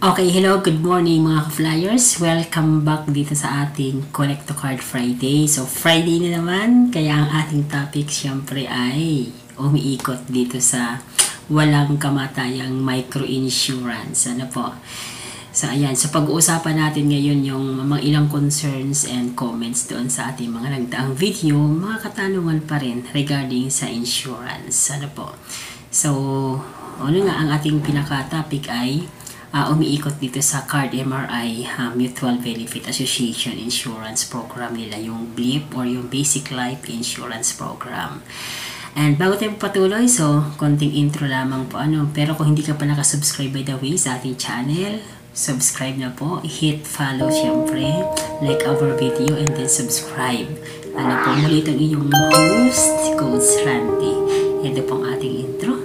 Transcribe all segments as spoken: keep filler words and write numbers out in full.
Okay, hello, good morning mga ka-flyers. Welcome back dito sa ating Connect to Card Friday. So, Friday na naman, kaya ang ating topic syempre ay umiikot dito sa walang kamatayang micro-insurance. Ano po? So, ayan. So, pag-uusapan natin ngayon yung mga ilang concerns and comments doon sa ating mga nagdaang video, mga katanungan pa rin regarding sa insurance. Ano po? So, ano nga ang ating pinaka-topic ay Uh, umiikot dito sa Card M R I uh, Mutual Benefit Association Insurance Program nila, yung B L I P or yung Basic Life Insurance Program. And bago tayo patuloy, so konting intro lamang po ano, pero kung hindi ka pa nakasubscribe by the way sa ating channel, subscribe na po, hit follow syempre, like our video and then subscribe. Ano po, muli itong inyong host, Coach Randy. Ito pong ating intro.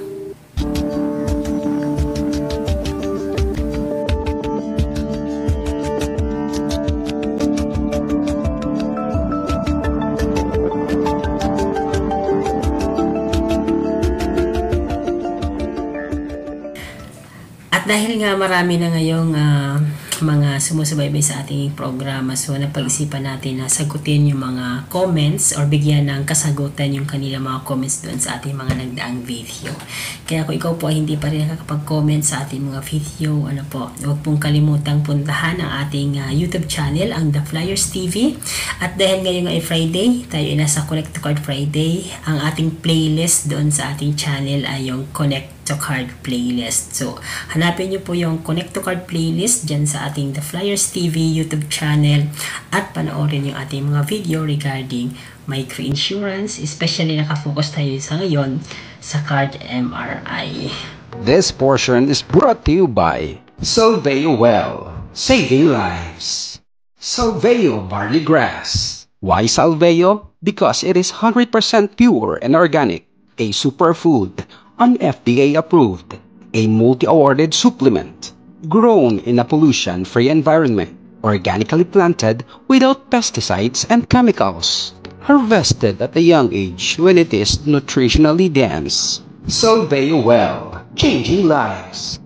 Dahil nga marami na ngayong uh, mga sumusubaybay sa ating programa, so napag-isipan natin na sagutin yung mga comments or bigyan ng kasagutan yung kanila mga comments doon sa ating mga nagdaang video. Kaya kung ikaw po ay hindi pa rin nakakapag-comment sa ating mga video, ano po, huwag pong kalimutang puntahan ang ating uh, YouTube channel, ang The Flyers T V. At dahil ngayon ay Friday, tayo ay nasa Connect to Card Friday, ang ating playlist doon sa ating channel ay yung Connect to Card playlist. So, hanapin nyo po yung Connect to Card playlist dyan sa ating The Flyers T V YouTube channel at panoorin yung ating mga video regarding micro-insurance, especially nakafocus tayo sa ngayon sa Card M R I. This portion is brought to you by Solveo Well, saving lives. Solveo Barley Grass. Why Solveo? Because it is one hundred percent pure and organic, a superfood, an F D A approved, a multi-awarded supplement, grown in a pollution-free environment, organically planted without pesticides and chemicals, harvested at a young age when it is nutritionally dense. Solveo Well, changing lives.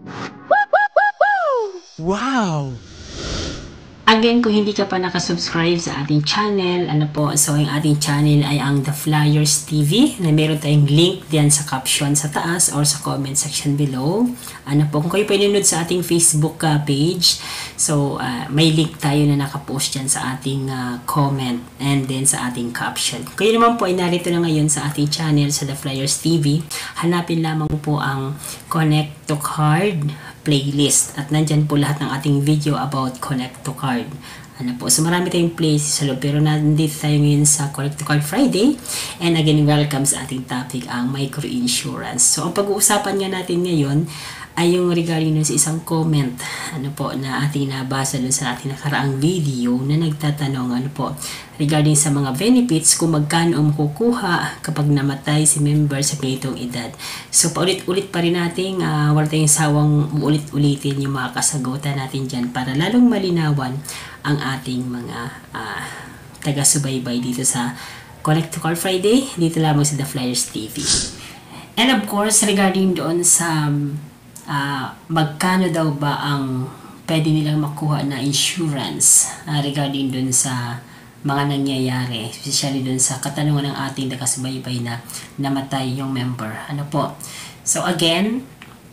Wow! Again, kung hindi ka pa nakasubscribe sa ating channel, ano po, so yung ating channel ay ang The Flyers T V, na meron tayong link diyan sa caption sa taas or sa comment section below. Ano po, kung kayo pa nanonood sa ating Facebook uh, page, so uh, may link tayo na nakapost diyan sa ating uh, comment and then sa ating caption. Kung kayo naman po ay narito na ngayon sa ating channel sa The Flyers T V, hanapin lamang po ang Connect to Card playlist at nandyan po lahat ng ating video about Connect to Card. Ano po, so marami tayong plays sa loob, pero nandito tayo ngayon sa Connect to Card Friday, and again, welcome sa ating topic, ang micro-insurance. So ang pag-uusapan nga natin ngayon ay yung regarding sa isang comment, ano po, na ating nabasa dun sa ating nakaraang video na nagtatanong, ano po, regarding sa mga benefits kung magkano ang makukuha kapag namatay si member sa ganitong edad. So paulit-ulit pa rin natin, uh, wala tayong sawang ulit-ulitin yung mga kasagutan natin dyan para lalong malinawan ang ating mga uh, taga-subaybay dito sa Connect to Card Friday, dito lamang sa The Flyers T V. And of course, regarding doon sa Uh, magkano daw ba ang pwede nilang makuha na insurance uh, regarding dun sa mga nangyayari, especially dun sa katanungan ng ating nakasubaybay na namatay yung member. Ano po? So again,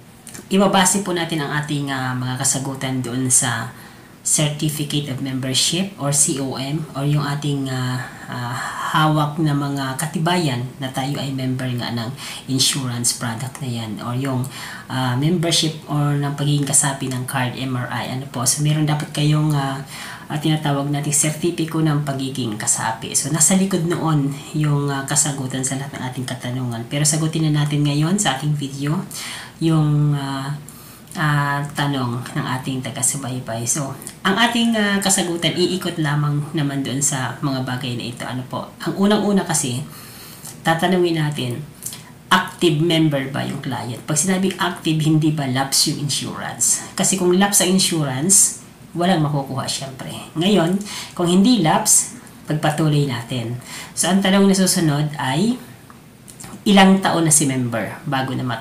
ibabase po natin ang ating uh, mga kasagutan doon sa Certificate of Membership or C O M or yung ating uh, uh, hawak na mga katibayan na tayo ay member nga ng insurance product na yan, or yung uh, membership or ng pagiging kasapi ng Card M R I. Ano po? So meron dapat kayong uh, uh, tinatawag nating sertipiko ng pagiging kasapi. So nasa likod noon yung uh, kasagutan sa lahat ng ating katanungan. Pero sagutin na natin ngayon sa ating video yung uh, Uh, tanong ng ating taga-subaybay. So, ang ating uh, kasagutan, iikot lamang naman doon sa mga bagay na ito. Ano po? Ang unang-una kasi, tatanungin natin, active member ba yung client? Pag sinabing active, hindi ba lapse yung insurance? Kasi kung lapse ang insurance, walang makukuha syempre. Ngayon, kung hindi lapse, pagpatuloy natin. So, ang tanong na susunod ay, ilang taon na si member bago namatay?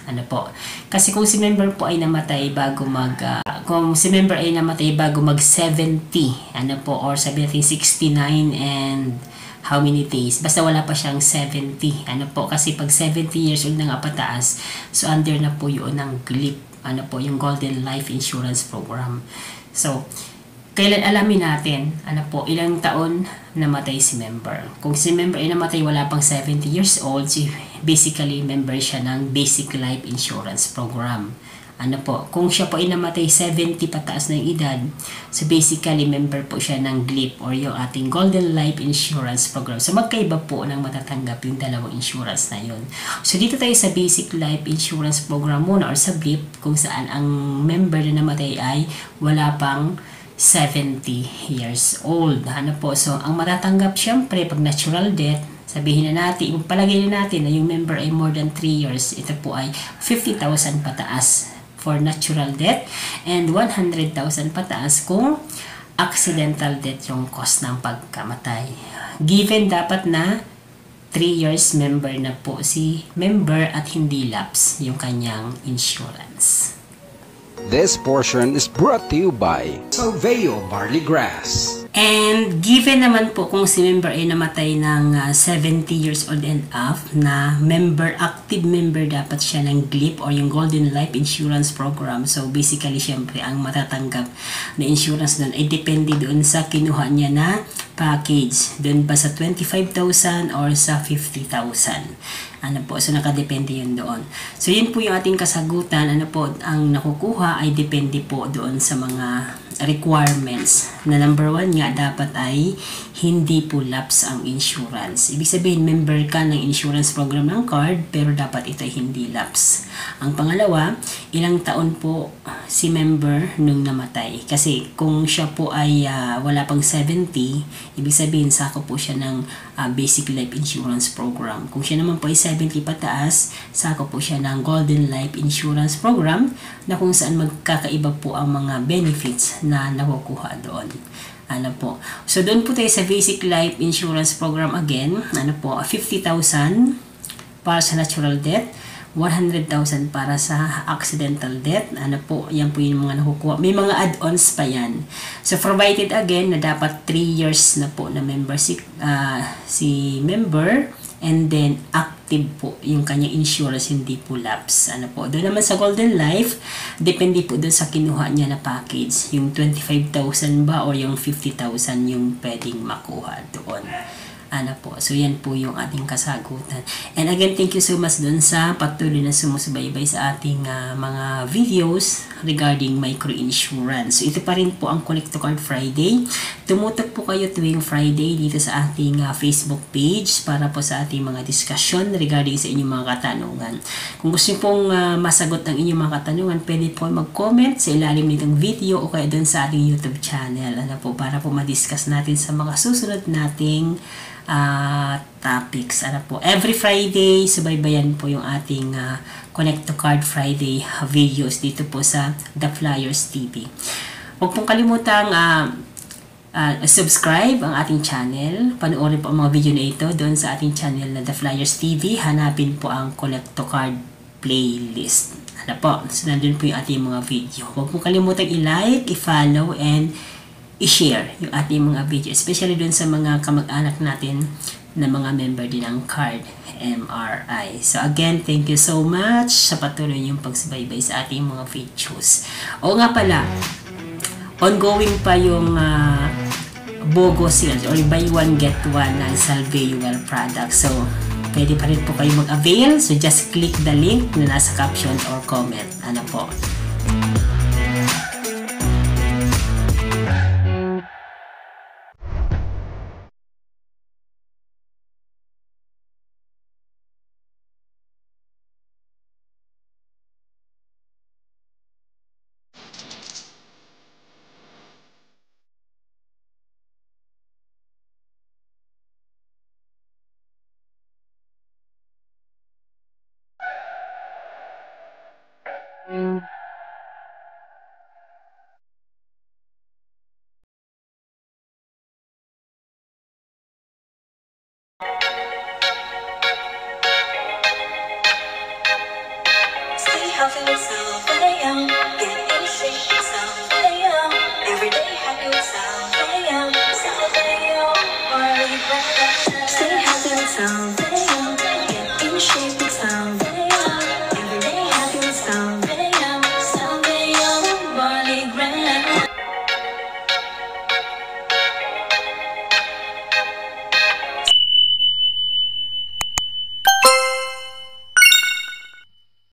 Ano po? Kasi kung si member po ay namatay bago mag uh, kung si member ay namatay bago mag seventy, ano po, or sabi natin sixty-nine and how many days, basta wala pa siyang seventy, ano po, kasi pag seventy years old na nga pataas, so under na po yun ng G L I P, ano po, yung Golden Life Insurance Program. So kailan alamin natin, ano po, ilang taon namatay si member. Kung si member ay namatay wala pang seventy years old, si basically member siya ng Basic Life Insurance Program. Ano po, kung siya po ay namatay seventy pataas na yung edad, so basically member po siya ng G L I P or yung ating Golden Life Insurance Program. So magkaiba po ng matatanggap yung dalawang insurance na yun. So dito tayo sa Basic Life Insurance Program muna or sa B L I P, kung saan ang member na namatay ay wala pang seventy years old. Ano po, so ang matatanggap syempre pag natural death, sabihin na natin, palagay na natin na yung member ay more than three years, ito po ay fifty thousand pataas for natural death and one hundred thousand pataas kung accidental death yung cause ng pagkamatay. Given dapat na three years member na po si member at hindi lapse yung kanyang insurance. This portion is brought to you by Salveo Barley Grass. And given naman po kung si member ay namatay ng uh, seventy years old and up, na member, active member dapat siya ng G L I P or yung Golden Life Insurance Program. So basically syempre ang matatanggap na insurance doon ay depende doon sa kinuha niya na package. Doon ba sa twenty-five thousand or sa fifty thousand. Ano po, so nakadepende yun doon. So yun po yung ating kasagutan. Ano po, ang nakukuha ay depende po doon sa mga requirements. Na number one nga, dapat ay hindi po lapse ang insurance. Ibig sabihin, member ka ng insurance program ng card, pero dapat ito ay hindi lapse. Ang pangalawa, ilang taon po si member nung namatay. Kasi kung siya po ay uh, wala pang seventy, ibig sabihin, sako po siya ng uh, Basic Life Insurance Program. Kung siya naman po ay seventy pataas, sako po siya ng Golden Life Insurance Program, na kung saan magkakaiba po ang mga benefits na nakukuha doon. Ano po. So, doon po tayo sa Basic Life Insurance Program again. Ano po, fifty thousand para sa natural death, one hundred thousand para sa accidental death. Ano po, yan po yung mga nakukuha. May mga add-ons pa yan. So, provided again na dapat three years na po na member si, uh, si member, and then active po yung kanyang insurance, hindi po lapse. Ano po, doon naman sa Golden Life, depende po doon sa kinuha niya na package, yung twenty-five thousand ba or yung fifty thousand yung pwedeng makuha doon. Ano po, so yan po yung ating kasagutan. And again, thank you so much doon sa patuloy na sumusubaybay sa ating uh, mga videos regarding micro-insurance. So ito pa rin po ang Connect to Card Friday. Tumutok po kayo tuwing Friday dito sa ating uh, Facebook page para po sa ating mga discussion regarding sa inyong mga katanungan. Kung gusto pong uh, masagot ang inyong mga katanungan, pwede po mag-comment sa ilalim nitong video o kaya doon sa ating YouTube channel. Ano po, para po ma-discuss natin sa mga susunod nating Uh, topics. Ano po, every Friday subaybayan po yung ating uh, Connect to Card Friday videos dito po sa The Flyers T V. Huwag pong kalimutang uh, uh, subscribe ang ating channel. Panoorin po ang mga video na ito doon sa ating channel na The Flyers T V. Hanapin po ang Connect to Card playlist. Ano po, so nandun po yung ating mga video. Huwag pong kalimutang i-like, i-follow, and i-share yung ating mga video, especially dun sa mga kamag-anak natin na mga member din ng Card M R I. So again, thank you so much sa patuloy yung pagsubaybay sa ating mga videos. O nga pala, ongoing pa yung uh, BOGO sales or buy one get one ng Salveo Well product. So pwede pa rin po kayo mag-avail. So just click the link na nasa caption or comment. Ano po.